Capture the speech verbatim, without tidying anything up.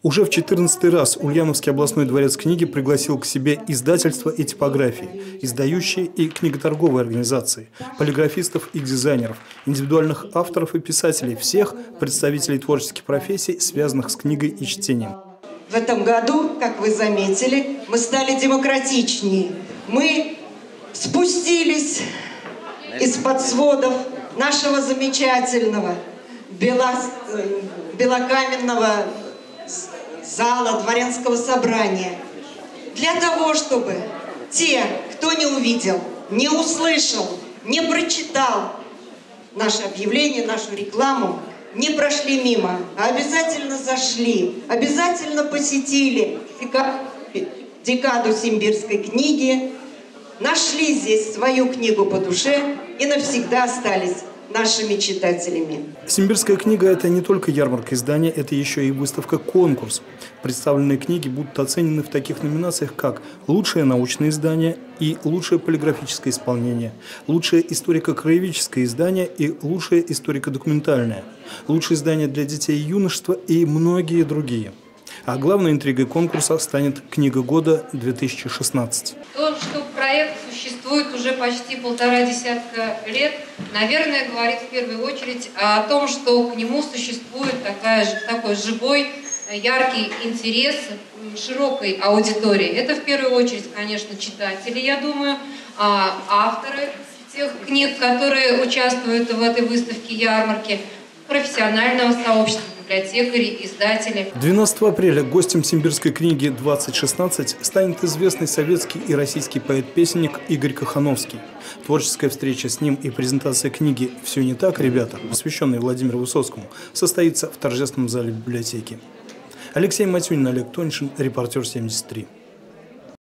Уже в четырнадцатый раз Ульяновский областной дворец книги пригласил к себе издательства и типографии, издающие и книготорговые организации, полиграфистов и дизайнеров, индивидуальных авторов и писателей, всех представителей творческих профессий, связанных с книгой и чтением. В этом году, как вы заметили, мы стали демократичнее. Мы спустились из-под сводов нашего замечательного бело... белокаменного зала дворянского собрания для того, чтобы те, кто не увидел, не услышал, не прочитал наше объявление, нашу рекламу, не прошли мимо, а обязательно зашли, обязательно посетили декаду симбирской книги, нашли здесь свою книгу по душе и навсегда остались нашими читателями. Симбирская книга – это не только ярмарка издания, это еще и выставка-конкурс. Представленные книги будут оценены в таких номинациях, как «Лучшее научное издание» и «Лучшее полиграфическое исполнение», «Лучшее историко-краеведческое издание» и «Лучшее историко-документальное», «Лучшее издание для детей и юношества» и многие другие. А главной интригой конкурса станет «Книга года две тысячи шестнадцать». То, что проект существует уже почти полтора десятка лет, наверное, говорит в первую очередь о том, что к нему существует такая, такой живой, яркий интерес широкой аудитории. Это в первую очередь, конечно, читатели, я думаю, авторы тех книг, которые участвуют в этой выставке ярмарки, профессионального сообщества, библиотекари, издатели. двенадцатого апреля гостем Симбирской книги двадцать шестнадцать станет известный советский и российский поэт-песенник Игорь Кохановский. Творческая встреча с ним и презентация книги «Все не так, ребята», посвященной Владимиру Высоцкому, состоится в торжественном зале библиотеки. Алексей Матюнин, Олег Тоньшин, Репортер семьдесят три.